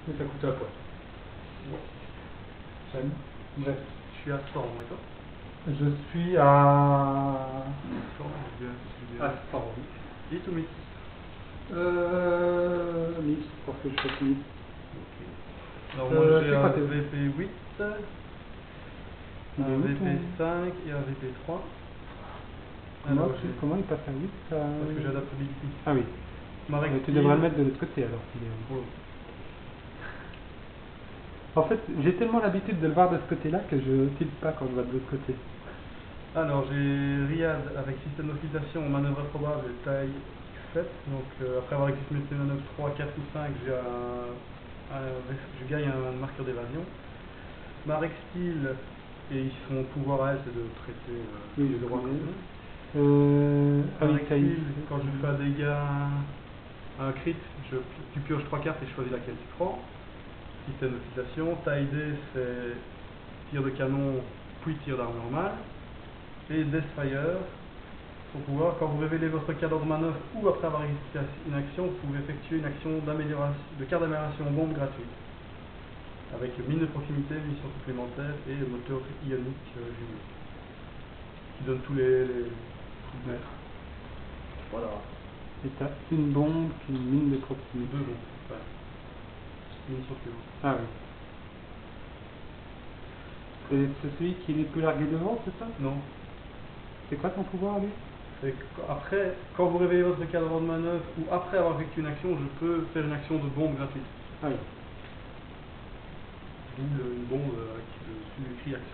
Et ça coûte à quoi? J'aime. Bref. Je suis à 100, d'accord? Je suis à 100, oui. 10 ou 1000? Mix, parce que je fais mix. Ok. Alors moi j'ai un VP8, un VP5 et un VP3. Comment il passe à 8 Parce que j'adapte ici. Ah oui. Tu devrais le mettre de l'autre côté alors. Oh. En fait, j'ai tellement l'habitude de le voir de ce côté-là que je ne tilte pas quand je vois de l'autre côté. Alors j'ai Riyad avec système d'occupation, manœuvre improbable et taille faite. Donc après avoir exécuté mes manœuvres 3, 4 ou 5, je gagne un marqueur d'évasion. Ma Rextil, et son pouvoir à elle, c'est de traiter les droits communs. Rextil, quand je fais un dégât, un crit, tu pioches 3 cartes et je choisis laquelle tu prends. Système d'utilisation. Taille D, c'est tir de canon puis tir d'arme normale. Et Deathfire, son pouvoir, quand vous révélez votre cadre de manœuvre ou après avoir exécuté une action, vous pouvez effectuer une action de carte d'amélioration bombe gratuite. Avec mine de proximité, mission supplémentaire et moteur ionique jumeau. Qui donne tous les mètres. Voilà. Et t'as une bombe, une mine de proximité. 2 bombes, ouais. Mission suivante. Ah oui. C'est celui qui est plus largué devant, c'est ça? Non. C'est quoi ton pouvoir, lui? Après, quand vous révélez votre cadre de manœuvre ou après avoir effectué une action, je peux faire une action de bombe gratuite. Ah oui. D'où une bombe avec écrit action.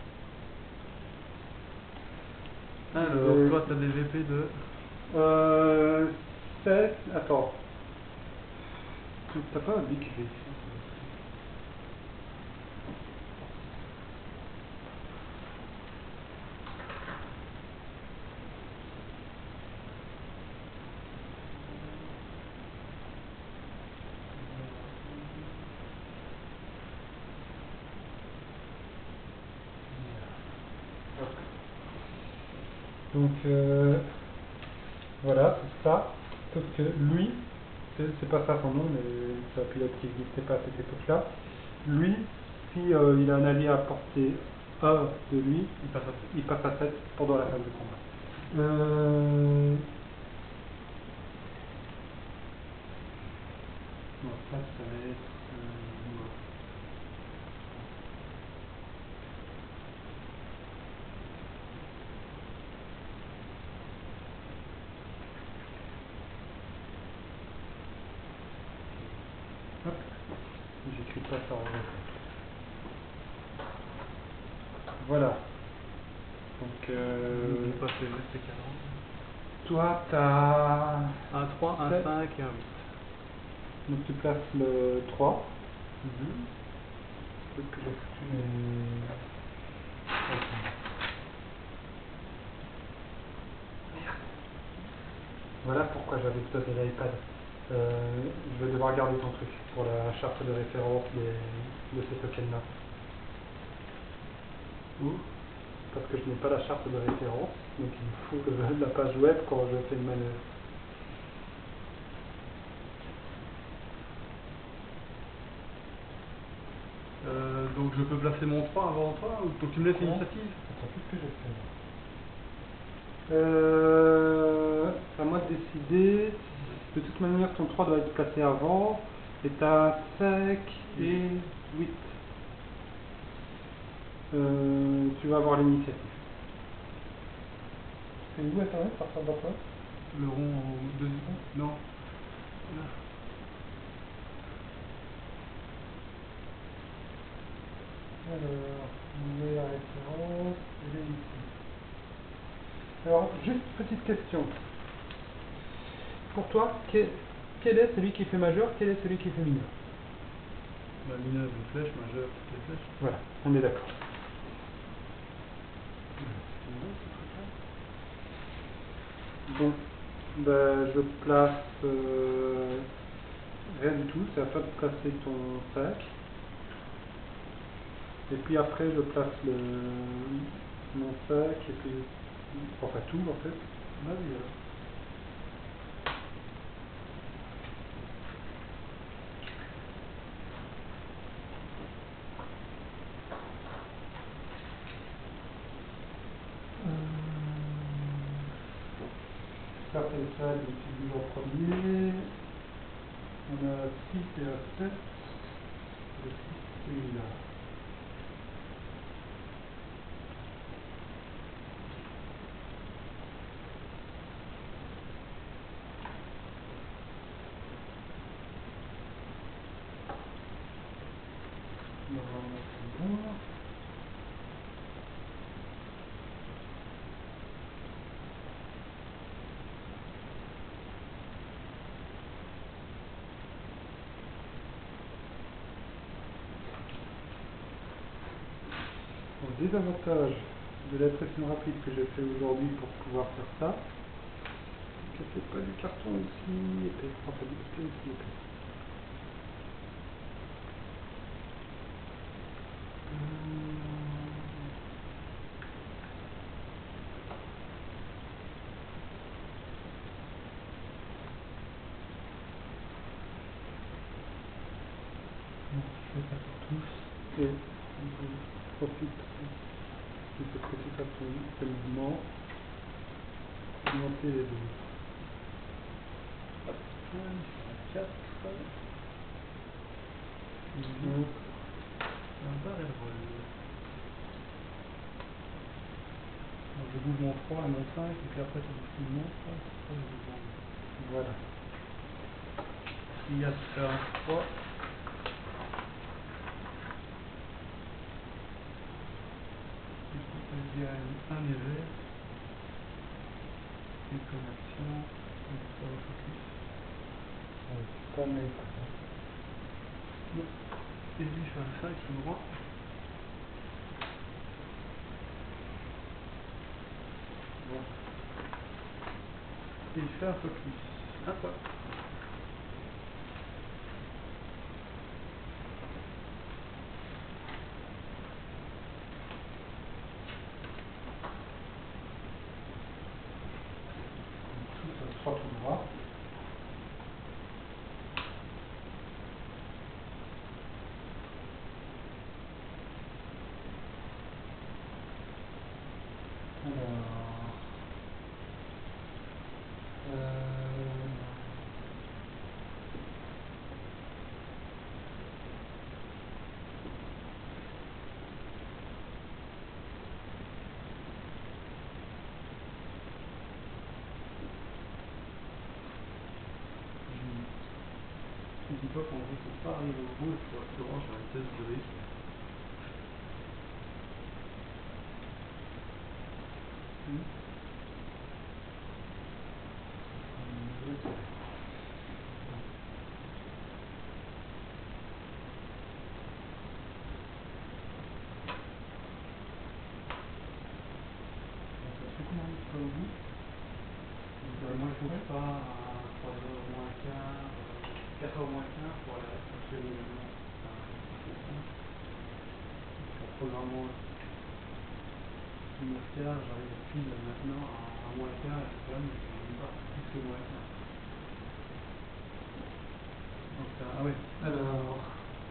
Alors, toi, tu as des VP de 16. Attends. T'as pas un big V? Donc voilà, c'est ça. Sauf que lui, c'est pas ça son nom, mais c'est un pilote qui n'existait pas à cette époque-là. Lui, si il a un allié à portée 1 de lui, il passe à 7 pendant la phase de combat. Non, ça va être... Hop, j'écris pas ça en vrai. Voilà. Donc, toi, t'as un 3, un 5 et un 8. Donc tu places le 3. Voilà pourquoi j'avais besoin de l'iPad. Je vais devoir garder ton truc pour la charte de référence de ces tokens-là. Où? Parce que je n'ai pas la charte de référence, donc il me faut la page web quand je fais une manœuvre. Donc je peux placer mon 3 avant toi, ou donc tu me laisses l'initiative? Attends, qu'est-ce que j'ai fait? C'est à moi de décider. De toute manière, ton 3 doit être placé avant. Et t'as 5 et 8. Tu vas avoir l'initiative. C'est où Internet, ça ressemble à quoi? Le rond au deuxième? Non. Là. Alors, on met la référence, elle est ici. Alors, juste petite question. Pour toi, quel est celui qui fait majeur, quel est celui qui fait mineur? Bah, mineur, une flèche, majeur, toutes les flèches. Voilà, on est d'accord. Donc, ben, je place rien du tout, c'est à toi de placer ton sac. Et puis après, je place mon sac, et puis, enfin tout en fait. Vas-y. carte et ça, il figure en premier. On a 6 et un 7. Le 6 c'est là. Normalement c'est bon. Le désavantage de la pression rapide que j'ai fait aujourd'hui pour pouvoir faire ça, c'est que c'est pas du carton aussi épais, enfin du papier aussi épais. Non, je fais ça pour tous. Et on profite de cette petite façon de mouvement pour monter les deux. Hop, 4. Un barre et le vol. Alors, je bouge mon 3 et mon 5, et puis après ça bouge tout le monde. Voilà. Il y a faire un 3. Il y a un éveil. Une connexion. Un focus. Pas mal. Non. Et lui, je fais un 5 tout droit. Bon. Et je fais un focus. Un pas. Tout ça 3 tout droit. Alors, Dis-toi qu'en gros, faut pas arriver au bout et puis au restaurant, j'ai un test de risque. Moi, je ne pas à 3h moins 15, 4h moins 15 pour aller chercher le logement. En programmant commercial, j'arrive pile maintenant à moins 15, et là, mais je ne sais pas plus que moins 15. Donc, ah oui. Alors,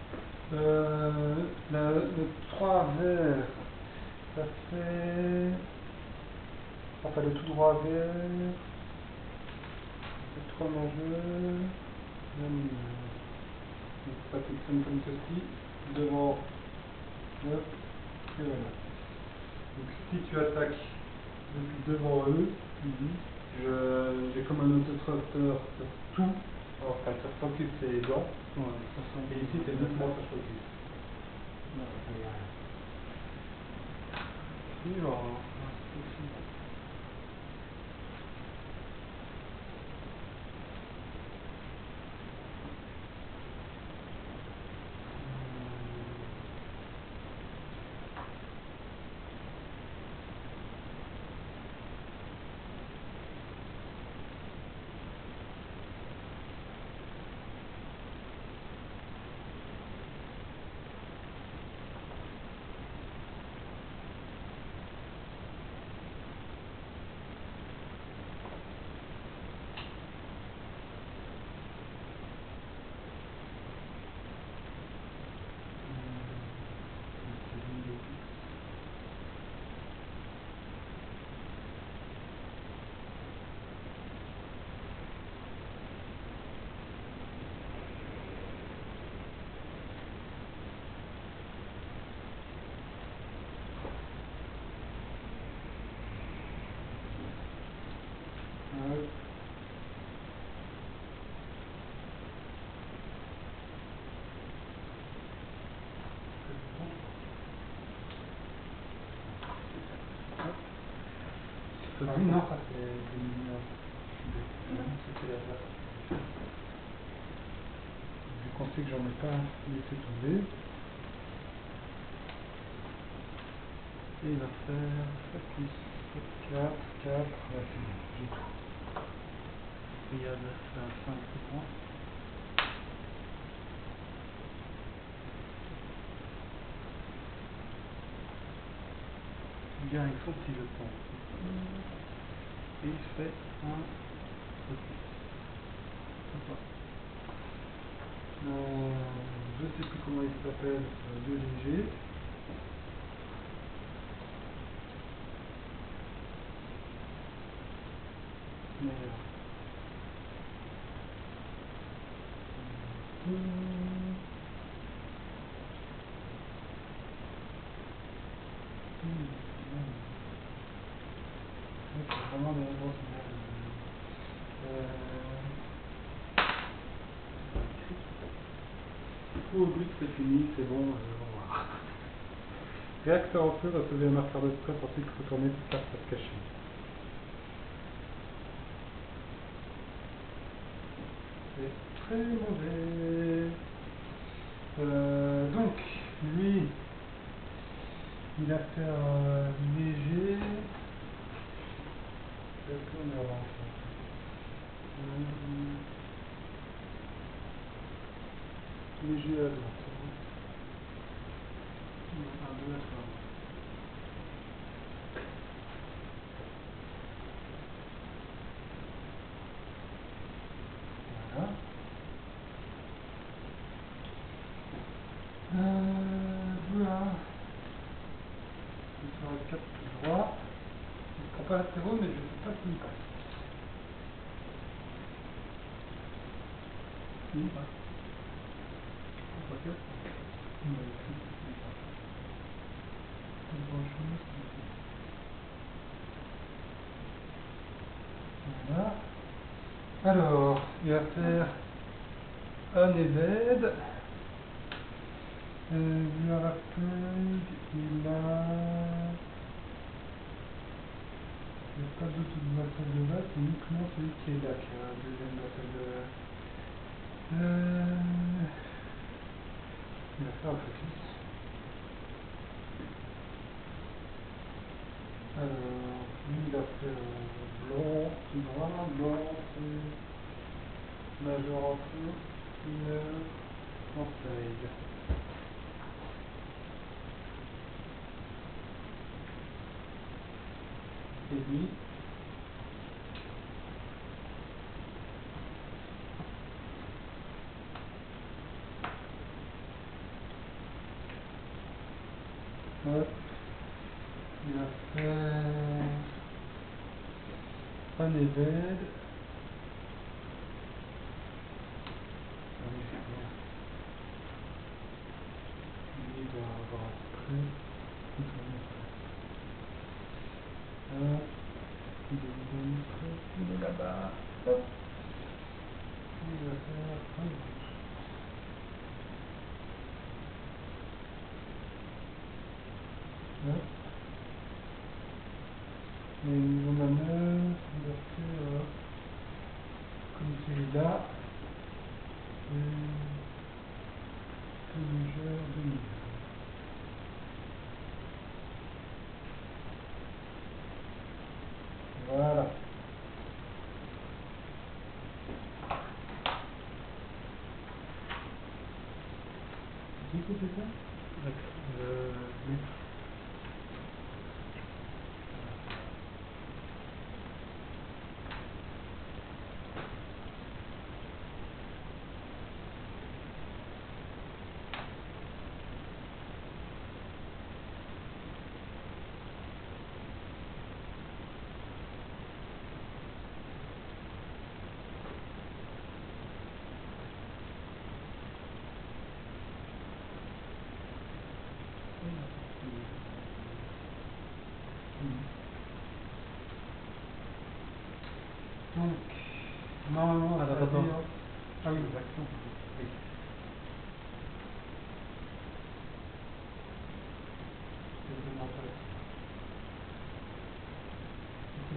le 3 vert, ça fait, enfin le tout droit vert, le 3 majeur, la mineure. Donc ça fonctionne comme ceci, devant, hop, et voilà. Donc si tu attaques depuis devant eux, j'ai comme un autotracteur sur tout, alors enfin sur focus c'est les dents, Ouais, et ici c'est uniquement sur focus. non, ça y est rien. Suivant. Ah oui, non, ça c'est des millions. C'était la date. Vu qu'on sait que j'en ai pas laissé tomber. Et il va faire 7 plus 7, 4, 4, ouais c'est bon, j'ai tout. Regarde, c'est un 5, c'est bon. Il vient avec son petit jeton. Et il fait un petit. Je sais plus comment il s'appelle, 2 léger. Mais c'est vraiment des grosses merdes. Au but c'est fini, c'est bon, au revoir. Réacteur en feu, recevez un marqueur de stress, ensuite retournez toute la face cachée. C'est très mauvais. Donc, lui, il a fait un léger. Est-ce qu'on est orange? Léger à droite. Un 2 à 3. Voilà. Voilà. Il sera 4 tout droit. Il ne prend pas la zéro, mais je ne sais pas s'il passe. Il passe. Pourquoi que il va écrire qu'il passe. Pas grand-chose. Voilà. Alors, il va faire un évade. Vu à la feuille, il a pas d'autre battle de base, c'est uniquement celui qui est là qui a un deuxième battle de base. Il va faire un focus. Alors, lui il a fait blanc, noir, blanc, c'est majeur en feu, mineur, en feuille. Et lui, hop, il va faire un évade. Ah oui, c'est bien. Lui, il doit avoir à peu près. Il est là-bas. Hop. Il va faire un rouge. Hop. Et niveau manœuvre, il va faire comme celui-là. Tout légère de milieu. Voilà. C'est quoi c'est ça? Oui.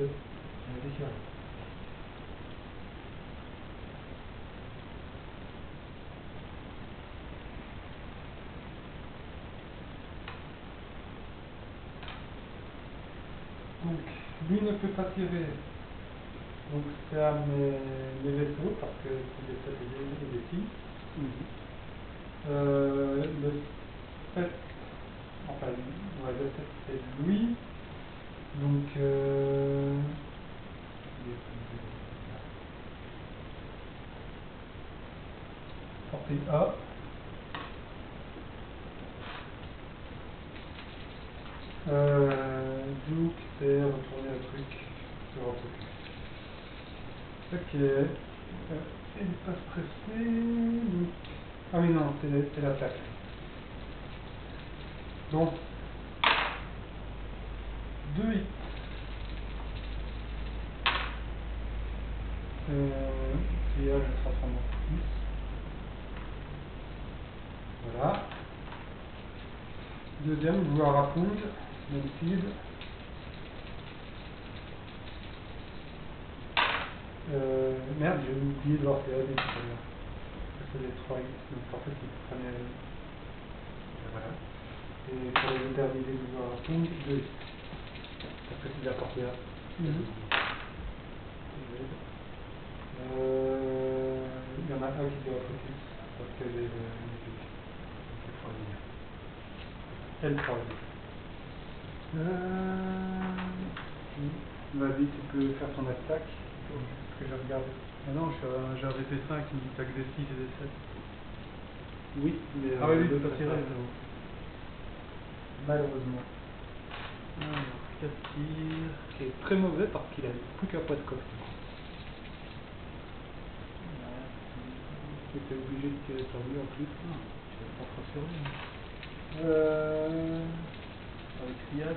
2. On est différent. Donc, lui ne peut pas tirer. Donc, c'est à mes vaisseaux, parce que c'est des 7 et des 6. Le 7, enfin, ouais, le 7 c'est lui. Donc, portée A. Duke, c'est retourner un truc sur un truc. Ok. Espace pressé. Ah oui, non, c'est l'attaque. Donc, 2 hits. Et là, je transforme en plus. Voilà. Deuxième, joueur à fond, même cible. Merde, j'ai oublié de voir ces AD tout à l'heure. Ça faisait 3 hits, donc en fait, il prenait. Voilà. Et pour les éterniser du joueur à fond, 2 hits. Parce que c'est la portée A. Il y en a un qui doit focus, parce que j'ai le musique. C'est L3. Vas-y, tu peux faire ton attaque. Que je regarde. Ah non, j'ai un VP5 qui taxe des 6 et des 7. Oui, mais Ah oui, le tu peux tirer. malheureusement. Alors, 4 tirs. C'est très mauvais parce qu'il a plus qu'un poids de coffre. Tu étais obligé de tirer sur lui en plus. Non, tu vas pas trop sur lui. Avec Riyad.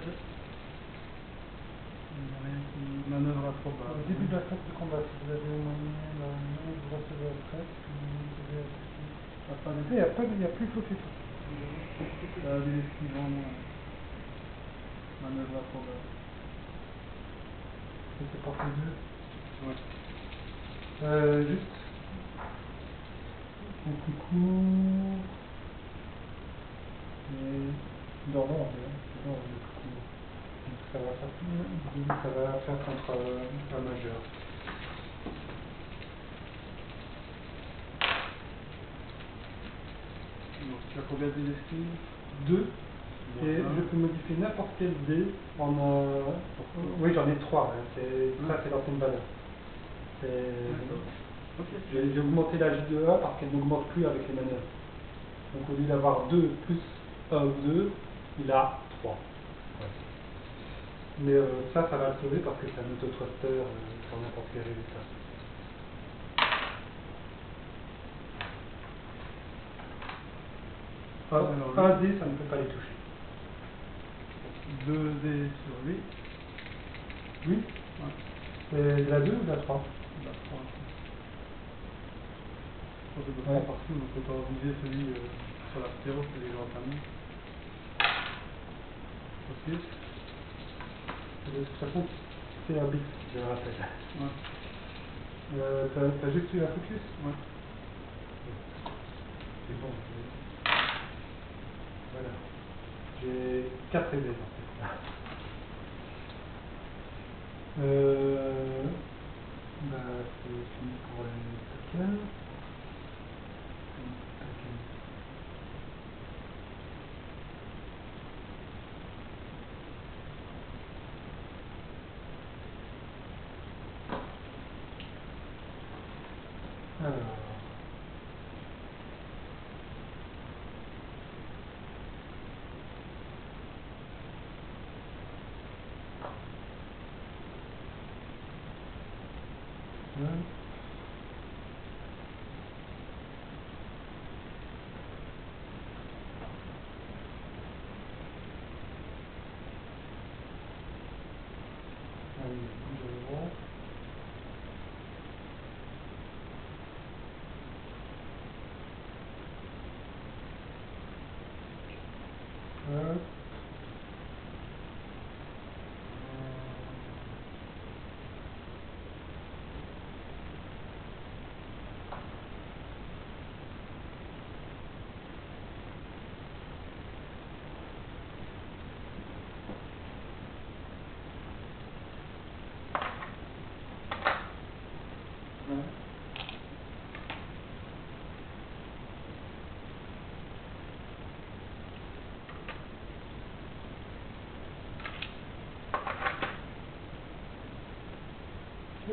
Il n'y a rien qui manœuvre improbable. Au début de la phase de combat, si vous avez au moyen la main, vous recevez la traite, vous devez attaquer. Il n'y a plus focus. Ça a des esquives en moins. Manœuvre improbable. C'était pour les deux. Ouais. Juste. Un coup court. Et dormant, c'est bon, le coup court. Donc ça va faire contre un majeur. Donc tu as combien des esquives? 2. Bon, Et ça. je peux modifier n'importe quel dé en oui, j'en ai 3. Ça, c'est l'ancienne valeur. Okay. J'ai augmenté la J de A parce qu'elle n'augmente plus avec les manœuvres. Donc au lieu d'avoir 2 plus 1 ou 2, il a 3. Ouais. Mais ça va le sauver parce que c'est un auto-thruster sur n'importe quel résultat. Un dé, ça ne peut pas les toucher. 2 dés sur lui. Oui. C'est la 2 ou la 3? La 3. Je pense que c'est partout, donc autant viser celui sur la stéro, c'est déjà entamé. Focus. De toute façon, c'est un bit, je le rappelle. Ouais. T'as juste eu la focus? Ouais. C'est bon. Voilà. J'ai 4 aidés dans cette là. C'est fini pour les tokens. Alors.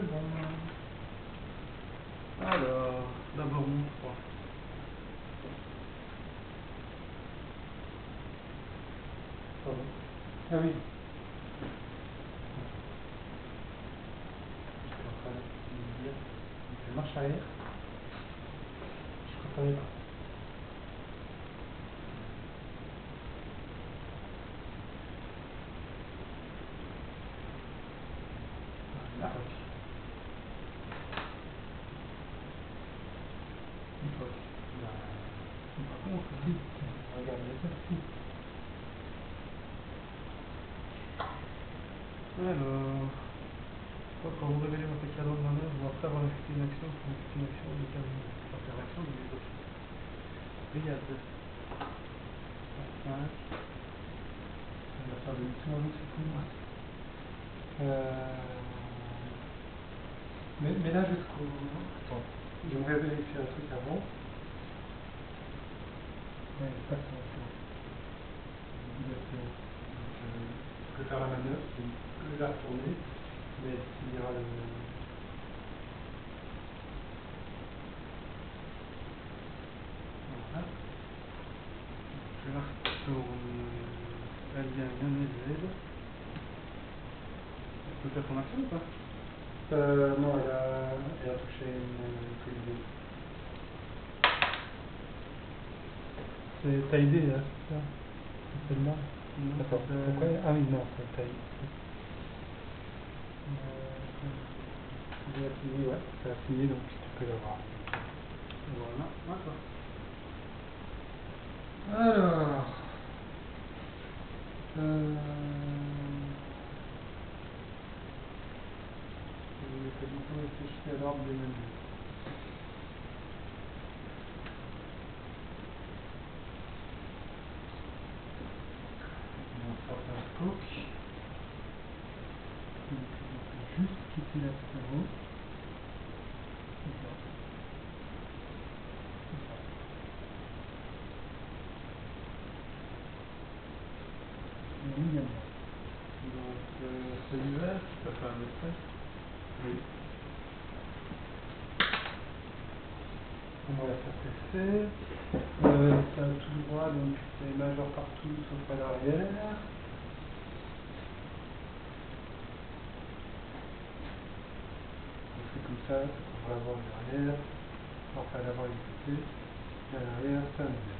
c'est bon. Alors, d'abord mon 3. Pardon. Ah oui. Je suis en train de dire, je marche arrière. Je ne comprenais pas. Voilà. Par contre, si. Regardez ça, si. Alors, quand vous révélez votre cadeau de manœuvre, ou après avoir effectué une action, pour effectuer une action déterminée. Interaction de mes options. Brigade. 5. On va faire des missions à nous, c'est cool. Mais là, jusqu'au... Attends, j'aimerais vérifier un truc avant. Ouais, c'est pas ça, c'est bon. Je peux faire la manœuvre, je peux la retourner, mais il y aura le... Voilà. Je la retourne. Elle vient bien les aides. Tu peux faire ton action ou pas? Non, elle a touché une prévision. C'est taillé, là, c'est ça? C'est celle-là? Non, Attends, c'est- pourquoi? Ah oui, non, c'est taillé. J'ai signé, ouais, ça a signé, donc tu peux l'avoir. Voilà, d'accord. Alors... Je n'ai pas du tout réfléchi à l'ordre des menus. On va sortir un POC. Donc, on peut juste quitter l'apéro. Oui, Donc, celui-là, tu peux faire un espèce. oui. Voilà, ça c'est fait. Ça a tout droit, donc c'est majeur partout sauf à l'arrière. On fait comme ça on va avoir l'arrière. Enfin, l'avant est côté. Et à l'arrière, ça va bien.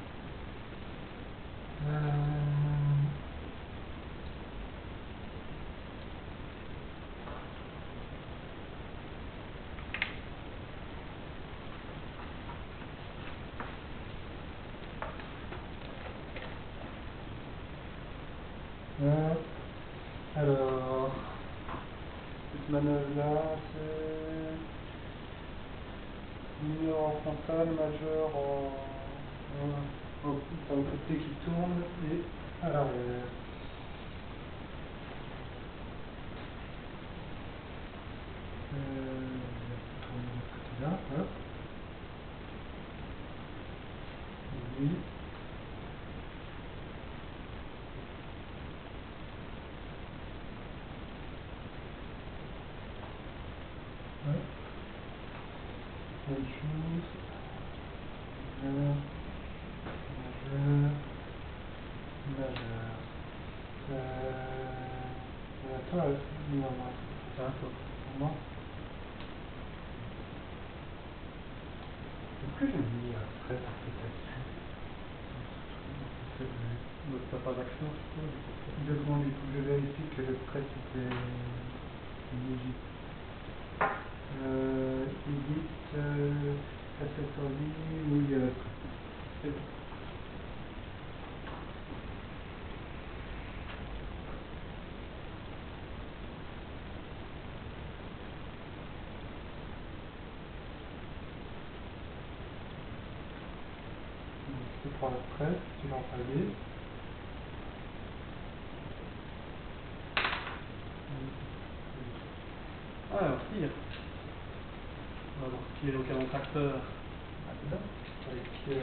Alors, cette manœuvre-là, c'est mineur en frontal, majeur sur le côté qui tourne et à l'arrière. Tourner de ce côté-là, hop. Oui. Hop. Même chose. Majeur. Majeur. Majeur. Toi, non, non. C'est un peu. Non. Pourquoi j'ai mis après dans cette action? Donc, t'as pas d'action, je suppose. 2 secondes, il faut que je vérifie que le stress était léger. Edit, accessory, oui, il y a le stress. C'est bon. Donc, tu prends le stress, tu l'as emballé. Ah, on tire. On va donc tirer au canon tracteur. Ah, c'est ça. Avec qui?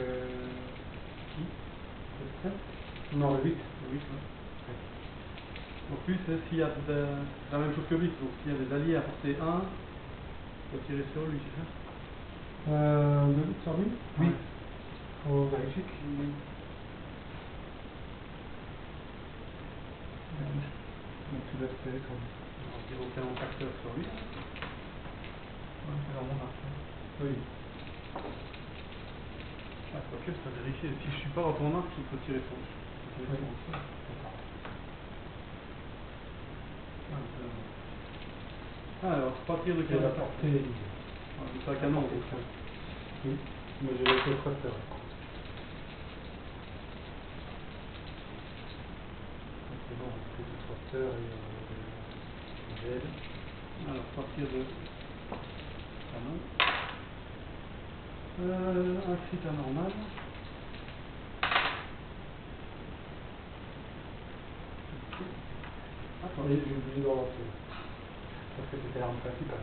Le stress? Non, le 8. Le 8, ouais. Donc lui, c'est s'il y a la même chose que 8. Donc s'il y a des alliés à portée 1, Faut tirer sur lui, c'est ça? Sur lui? Oui. Ouais. Faut vérifier qu'il... Donc tu laisses tirer sur lui. On tire au canon facteur sur lui. Ouais, c'est dans mon arc. Oui. Ah, ok, c'est à vérifier. Si je suis pas dans ton arc, il faut tirer sur lui. Oui. D'accord. Alors, 3 tirs de Et canon la facteur. portée est libre. C'est un canon, donc. Oui. Mais j'ai laissé le tracteur. C'est bon, on fait le tracteur et gel. Alors, 3 tirs de canon. Un crit anormal. Attendez, j'ai oublié de relancer. Parce que c'était l'arme principale.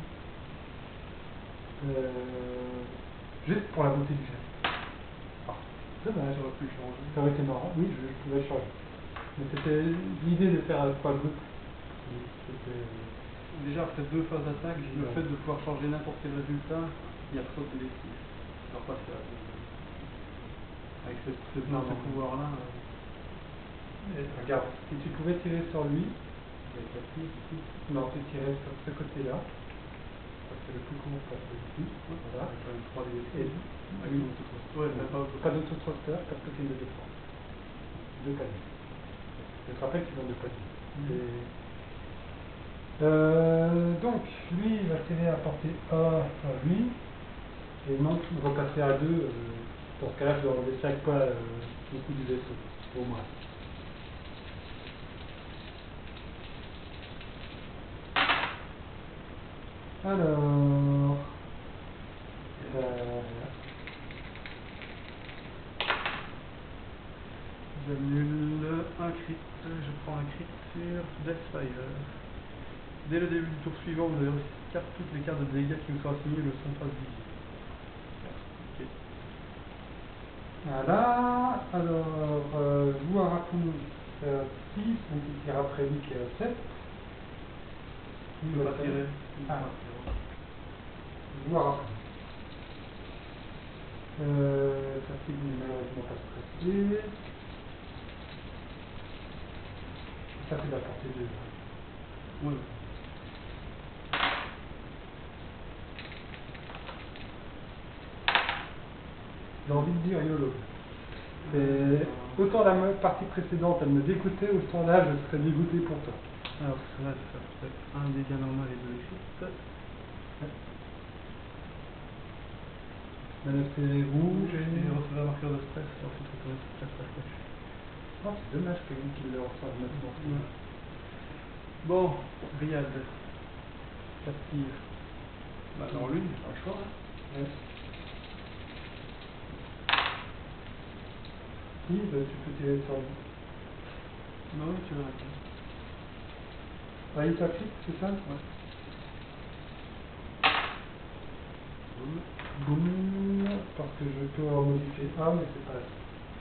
Juste pour la beauté du geste. Ah, dommage. J'aurais pu changer. Ça aurait été marrant. Oui, je pouvais changer. Mais c'était l'idée de faire 3 groupes. C'était... Déjà, après 2 phases d'attaque, le fait de pouvoir changer n'importe quel résultat, il y a trop de l'esquive. Alors, pas ça. Avec ce pouvoir-là. Regarde, si tu pouvais tirer sur lui, avec la prise ici, non, tu tirais sur ce côté-là, parce que le plus court passe ici, voilà. Avec quand même 3 dégâts. Et Avec oui, l'autothrusteur. Ouais, même pas pas d'autothrusteur parce que c'est une de défense. 2 paliers. Je te rappelle qu'il donne 2 paliers. Donc, lui, il va tirer à portée A à lui, et non repasser à 2. Dans ce cas-là, je dois enlever 5 points le coup du vaisseau, au moins. Alors, j'annule un crit, je prends un crit sur Deathfire. Dès le début du tour suivant, vous avez reçu toutes les cartes de dégâts qui vous sont assignées ne sont pas visibles. Ok. voilà. Alors, vous à raccoon, c'est à 6, donc il tire après lui qui est à 7. Il ne peut pas tirer. Ah. Vous à raccoon. Ça fait malheureusement pas stressé. Ça fait la portée 2. Oui. J'ai envie de dire YOLO. Autant la partie précédente elle me dégoûtait, autant là je serais dégoûté pour toi. Alors là, ça peut être un dégât normal et 2 crits. Là c'est rouge J'ai et... reçu un marqueur de stress, ensuite retourner sur stress à flèche. Oh, c'est dommage que lui qu'il le reçoive maintenant. Ouais. Bon, Riyad. 4 tirs. Bah, dans l'une, j'ai pas le choix. Hein. Ouais. Oui, bah, tu peux tirer sur lui. Non, tu vas arrêter. Ah, il t'applique, c'est ça? Ouais. Boum, parce que je peux en modifier un, mais c'est pas là.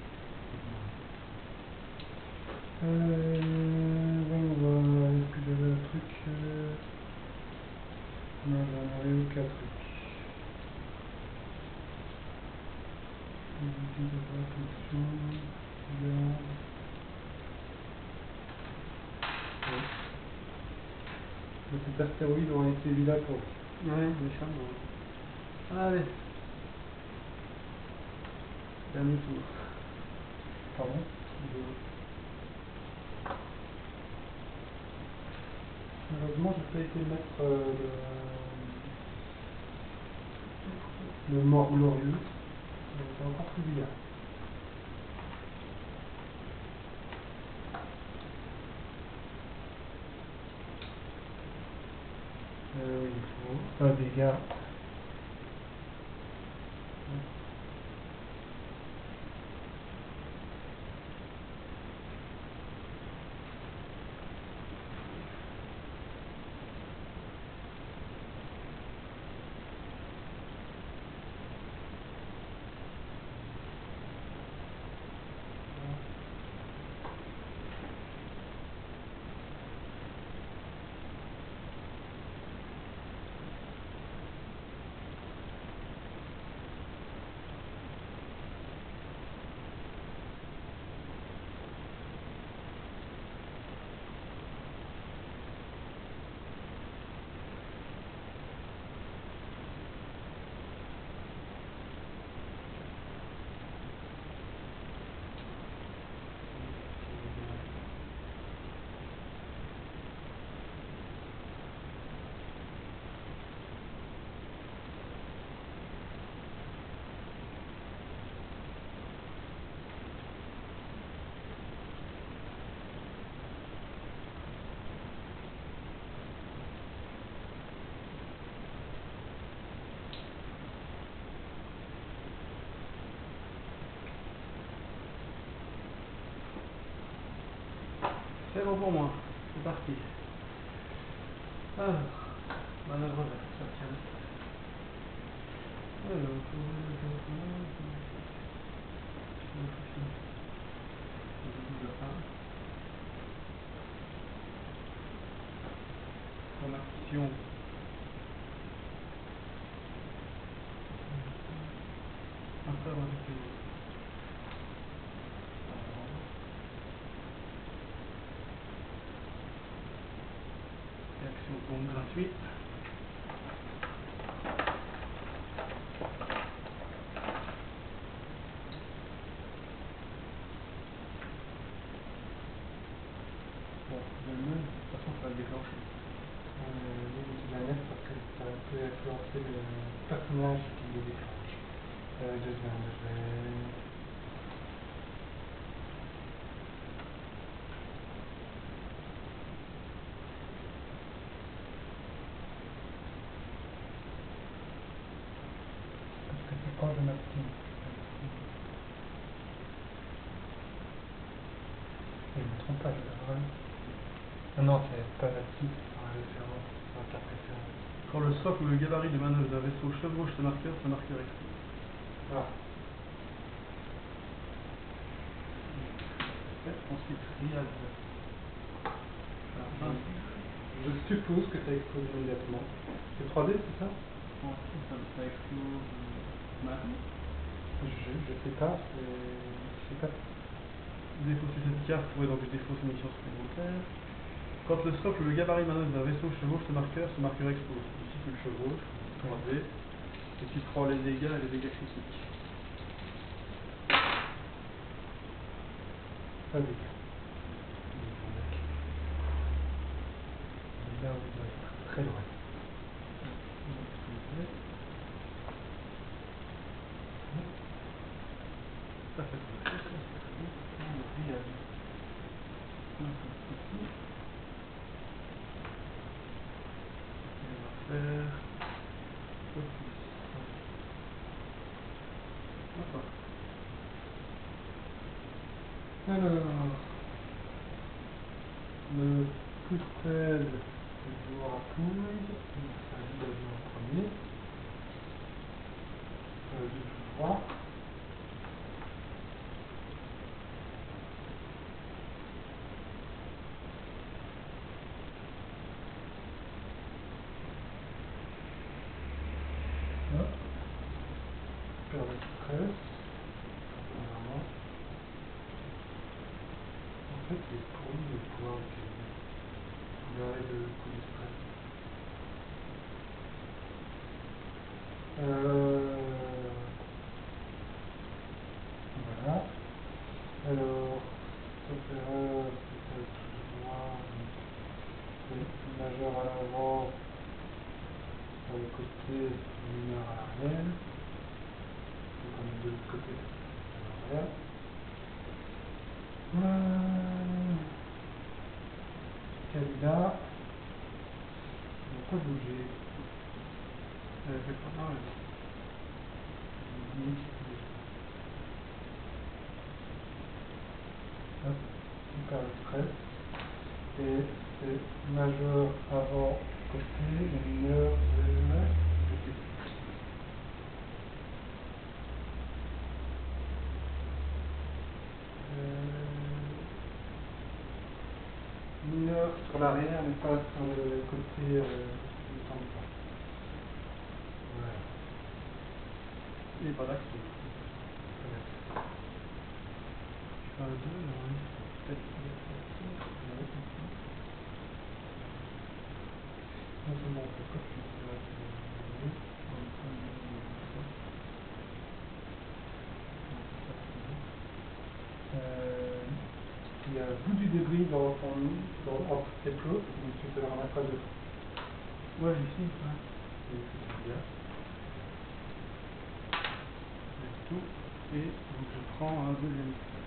Est-ce que j'avais un truc Non, j'en avais aucun truc. Éviter de protection, garde. Ouais. Cet astéroïde aurait été évident pour lui. Ouais, méchamment. Allez. Dernier tour. Pardon? Malheureusement, j'ai pas été mettre le mort glorieux. C'est encore plus bizarre. Oui, il faut un dégât. C'est bon pour moi. C'est parti. Alors, manœuvre verte, ça tient. Alors, en action. Après avoir été action compte gratuite. Bon, de toute façon, ça va le déclencher. Oui, tu vas mettre parce que ça peut influencer le personnage qui les déclenche. 2 secondes, je vais... Parce que c'est quand je m'active. Je ne me trompe pas, je devrais... Ah non, c'est pas là-dessus, c'est par référence, par ta préférence. Quand le socle ou le gabarit de manœuvre d'un vaisseau chevauche ce marqueur explose. Ah. Ensuite, Riad. Je suppose que ça explose immédiatement. C'est 3D, c'est ça? Ensuite, ça explose maintenant. Je sais pas, je sais pas. Défausser cette carte pourrait donc défausser une mission supplémentaire. Quand le socle ou le gabarit de manœuvre d'un vaisseau chevauche ce marqueur explose. Ici, tu le chevauches, 3D, et tu prends les dégâts et les dégâts critiques. Vas-y. Là où il doit être très loin. Ça fait très bien. On va faire focus. D'accord. Alors, le Poustel de joueur à couille, il s'agit de jouer en premier. Je joue 3. Peur de stress. Premièrement. En fait, il est pourri le pouvoir de Kevin. Il aurait de coup de stress. Voilà. Alors, sauf erreur, c'est ça tout droit. C'est majeur à l'avant, sur le côté, mineur à l'arrière. C'est comme de l'autre côté, à l'arrière. Kalida. On va pas bouger. Elle fait pas mal. Hop, super le stress. Et c'est majeur avant côté, et mineur côté. Mineur sur l'arrière, mais pas sur le côté du temps de temps. Voilà. Et pas d'action. Tu fais un 2, non? Peut-être qu'il y a non seulement on peut pas filtrer, il y a un bout du débris entre tes plots, donc tu te le remettras deux fois. ouais, ici, ouais. Et c'est bien. Tout. Et donc je prends un deuxième stress.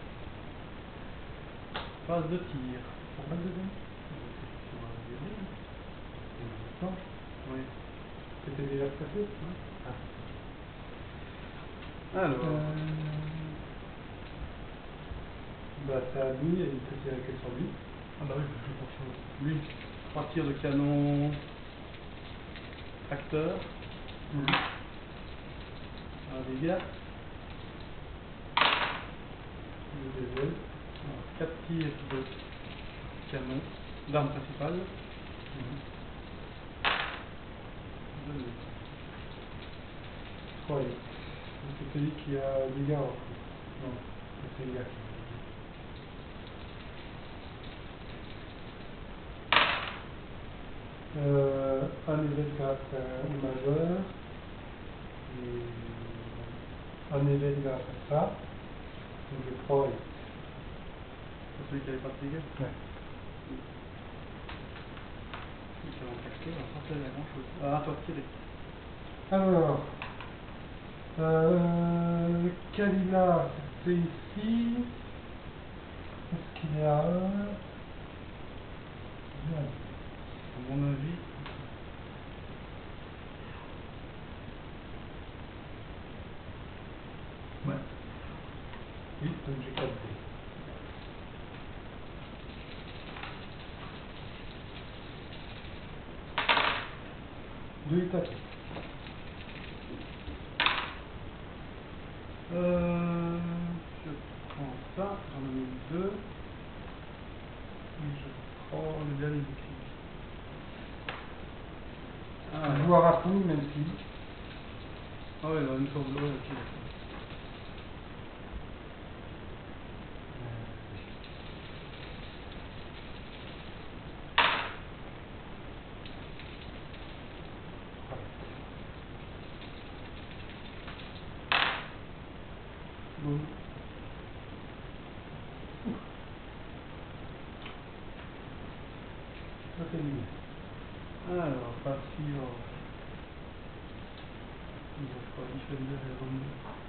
Phase de tir. Pourquoi le deuxième? Sur un débris. Et maintenant, Oui. c'était déjà stressé? Ouais. Ah. Alors. Bah c'est à lui et il peut tirer que sur lui. Ah bah oui, parce que pour chose. Lui, 3 tirs de canon tracteur. Un dégât. Le deuxième. 4 tirs de canon d'arme principale. Oui. C'est celui qui a des gars en fait. Non, c'est le gars qui un évêque grâce au majeur. Et un évêque grâce à ça. Donc j'ai 3 et... C'est celui qui avait pas de dégâts. Ouais. Celui qui avait un tracteur, ça sert à grand chose. Ah, toi de tirer. Alors, Kalila, c'est ici. Est-ce qu'il y a un... À mon avis. Ouais. Oui, donc j'ai 4 dés. Deux attaques. Je prends ça, j'en ai mis 2. Et je prends le dernier bouclier. Ah, Joueur à fond, même si. ah ouais, dans une sorte de... Ouais, ok, d'accord. Bon. Ça c'est lui. Alors, partir. Il va falloir Defender et Romeo.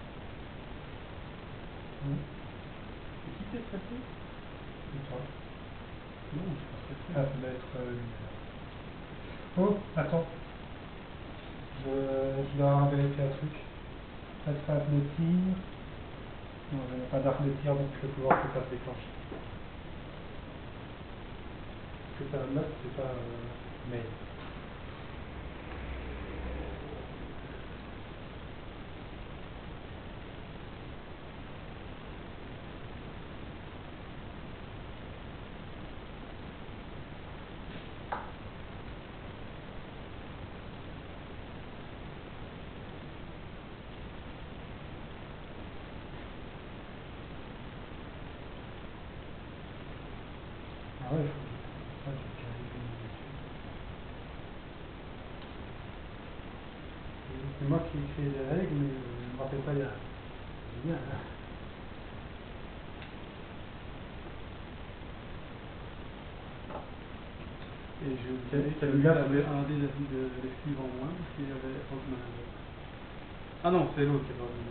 Et qui t'es stressé? C'est toi. Non, je suis pas stressé. Ah, ça doit être lui. Oh, attends. Je dois vérifier un truc. Phase de tir. Non, je n'ai pas d'arc de tir, donc le pouvoir peut pas se déclencher. Parce que c'est un note, c'est pas mail. Ah ouais, il faut... Ah, j'ai carrément dessus. C'est moi qui ai créé les règles, mais je ne me rappelle pas, il y a bien. Hein. Et je savais qu'il avait un des avis de l'esquive en moins, parce qu'il y avait Rockman. Ah non, c'est l'autre qui est revenu.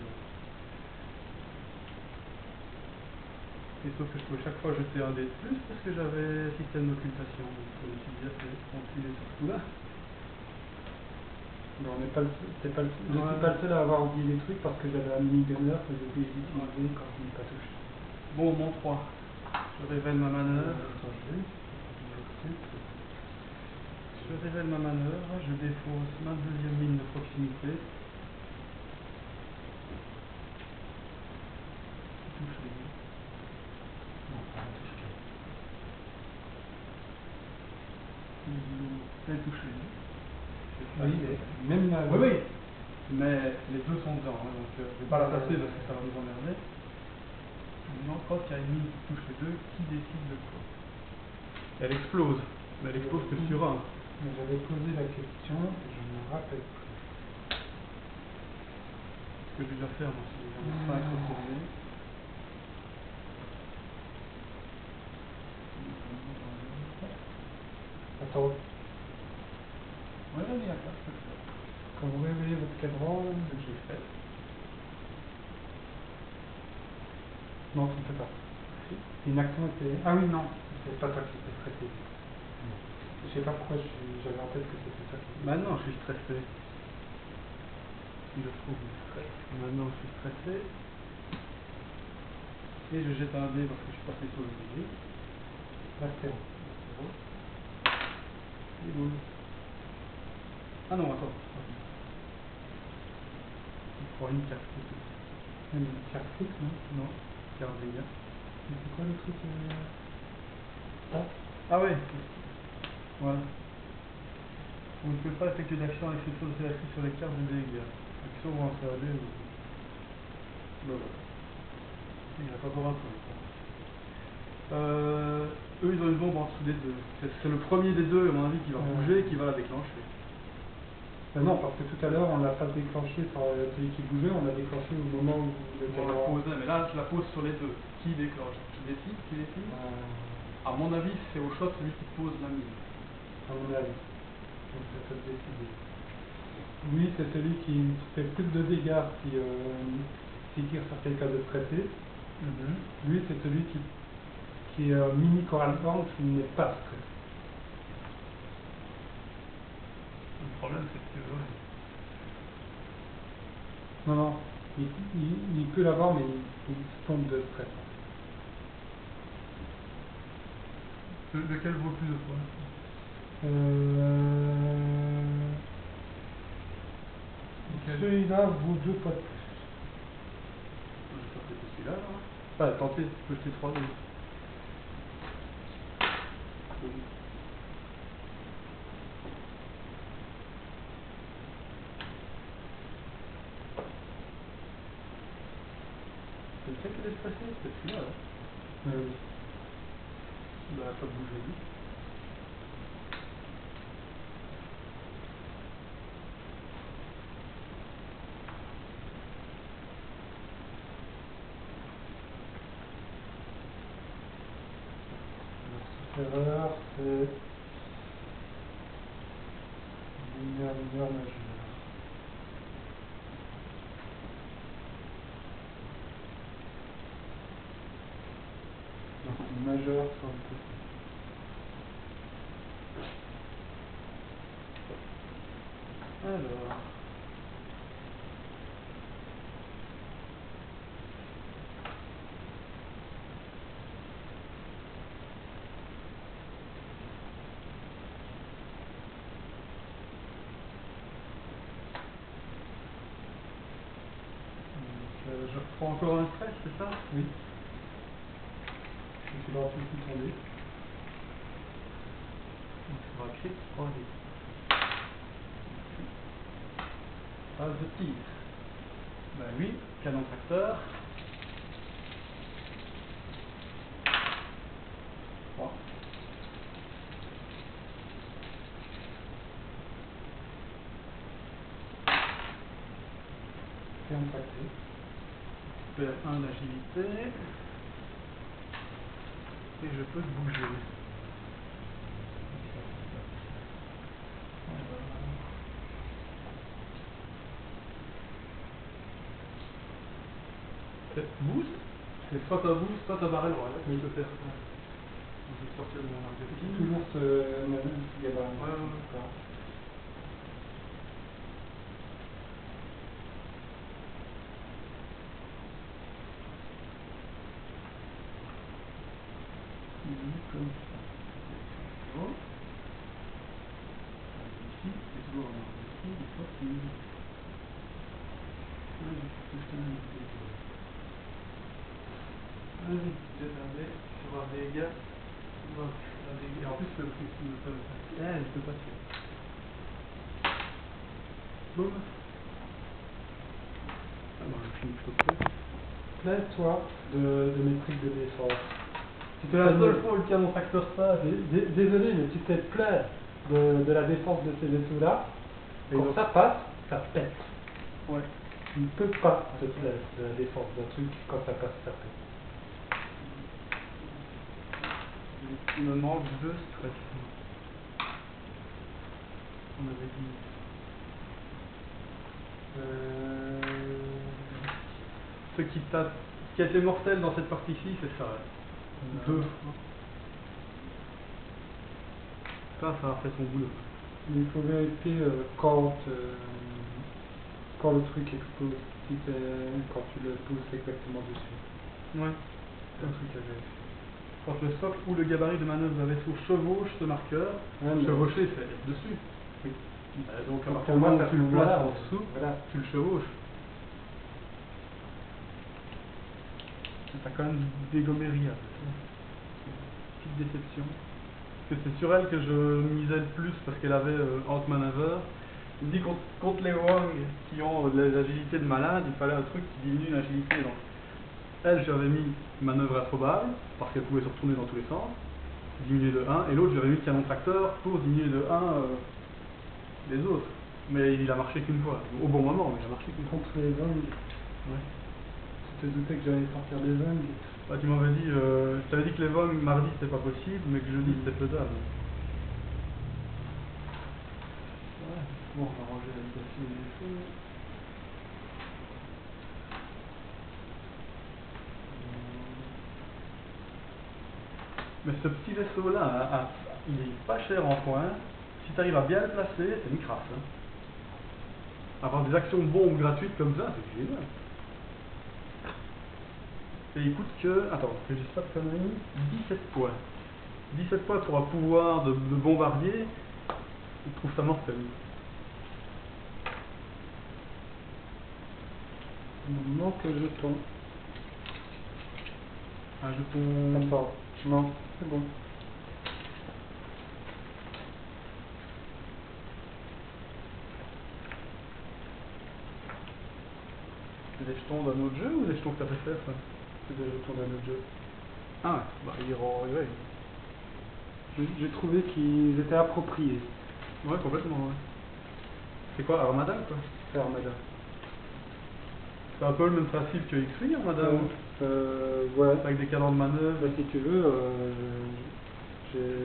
Et sauf que je pouvais chaque fois jeter un dé de plus parce que j'avais système d'occultation. Donc je me suis dit, on suit sur ce coup-là. Bon, on n'est pas le seul, je suis pas le seul à avoir oublié des trucs parce que j'avais un mini-gunner que j'ai oublié d'utiliser quand je n'ai pas touché. Bon, mon 3. Je révèle ma manœuvre. Je révèle ma manœuvre, je défausse ma deuxième ligne de proximité. Touche les deux. Non, ça ne touche pas. Elle touche les deux. Oui, mais même là. Oui, oui. Mais les deux sont dedans, hein, donc je ne vais pas la passer parce que ça va nous emmerder. Maintenant, quand il y a une ligne qui touche les deux, qui décide de quoi? Elle explose, mais elle explose que sur un. Mais j'avais posé la question et je ne me rappelle plus. Ce que je vais déjà faire, moi, c'est déjà 5 retournés. Attends, Ouais, vas-y, attends, je peux le faire. quand vous réveillez votre cadran, Ce que j'ai fait. non, tu ne fais pas. Si. Une action était. Ah oui, non, c'est pas toi qui étais stressé. Je sais pas pourquoi j'avais en tête que c'était toi qui. Maintenant, je suis stressé. Je trouve le stress. Maintenant, je suis stressé. Et je jette un dé parce que je suis passé sur le dé. Apéro. Et boum. Ah non, attends. Il prend une carte. Une carte fixe, non? Non, carte dégâts. Mais c'est quoi le truc Ah, Ah ouais. Voilà. Vous ne pouvez pas effectuer d'action avec cette chose sélective sur les cartes de dégâts. Action ou un CAD ou... Bon, voilà. Il n'y a pas encore un point. Eux, ils ont une bombe en dessous des deux. C'est le premier des deux, à mon avis, qui va bouger et qui va la déclencher. non, parce que tout à l'heure, on l'a pas déclenché sur celui qui bougeait, on l'a déclenché au moment où le On la posait, mais là, je la pose sur les deux. Qui déclenche? Qui décide? Qui décide? À mon avis, c'est au shot celui qui pose la mine. À mon avis. Donc ça peut décider. Lui, c'est celui qui fait plus de dégâts si tire sur quelqu'un de stressé. Lui, c'est celui qui est mini Coral Horn qui n'est pas stressé. Le problème, c'est que... Ouais. Non, non, il peut l'avoir, mais il tombe de stress. Lequel vaut plus de points? Celui-là vaut 2 fois de plus. Je vais faire péter celui-là, là. Enfin, tenter, tu peux jeter 3 dés. C'est lequel qui est stressé? C'est celui-là, là. Il n'arrête pas de bouger, lui. Erreur, c'est mineur majeur. Donc majeur sur le petit. Alors... je reprends encore un stress, c'est ça? Oui. Je suis dans tout tombé. Donc ça va créer 3 dés. Phase de tir. Ben oui, canon tracteur. 3. Et impacté. Je perds 1 d'agilité. Et je peux bouger. Boost, c'est soit t'as boost, soit t'as barré le droit. Je peux faire ça. Je vais sortir de mon objectif. Toujours ce gabarit. Ouais. Comme ça. Bon. Ici, c'est toujours un ici, des fois c'est une. Vas-y, jette un dé sur un dégât. Et en plus, le prix ne peut pas tirer. Ah, je peux pas tirer. Boum. Ah bon, je finis plutôt près. Plains-toi de mes trucs de défense. C'était la seule fois où le canon tracteur passe. Désolé, mais tu te plains de la défense de ces vaisseaux-là. Quand ça passe, ça pète. Ouais. Tu ne peux pas te plaindre de la défense d'un truc, quand ça passe, ça pète. Il me manque 2 stress. On avait dit. Ce qui a été mortel dans cette partie-ci, c'est ça. 2 fois. Ça a fait son boulot. Mais il faut vérifier quand le truc explose, si quand tu le pousses exactement dessus. Ouais, c'est un truc à vérifier. Quand le socle ou le gabarit de manœuvre d'un vaisseau chevauche ce marqueur, Ouais, mais- chevaucher c'est être dessus. Oui. Donc à Donc, partir du moment où voilà, tu le places voilà, en dessous, voilà. tu le chevauches. T'as quand même dégommé Ria. Petite déception. Parce que c'est sur elle que je misais le plus parce qu'elle avait Out Maneuver. Il me dit contre les Wong qui ont les agilités de malade, il fallait un truc qui diminue l'agilité. Donc, elle, j'avais mis manœuvre improbable parce qu'elle pouvait se retourner dans tous les sens, diminuer de 1, et l'autre, j'avais mis le canon tracteur pour diminuer de 1 les autres. Mais il a marché qu'une fois, au bon moment, mais il a marché qu'une fois. Contre les Vong, Ouais. tu te doutais que j'allais sortir des Vong. Bah, tu m'avais dit, je t'avais dit que les vols mardi c'était pas possible, mais que jeudi c'était faisable. Ouais, bon, on va ranger la négation des choses. Mais ce petit vaisseau-là, il est pas cher en points. Si tu arrives à bien le placer, c'est une crasse. Hein. Avoir des actions bombes gratuites comme ça, c'est génial. Et il coûte que, attends, que je dise pas de conneries, 17 points. 17 points pour un pouvoir de bombardier, il trouve ça mortel. Il me manque un jeton. Un jeton. Attends, non, c'est bon. C'est des jetons d'un autre jeu ou des jetons que t'as fait faire ça? C'est des jetons d'un autre jeu. Ah ouais, bah ouais. J'ai trouvé qu'ils étaient appropriés. Ouais, complètement, ouais. C'est quoi, Armada quoi? C'est Armada. C'est un peu le même principe que X-Wing Armada, Ouais. ouais. Avec Avec des canons de manœuvre. Bah, si tu veux, j'ai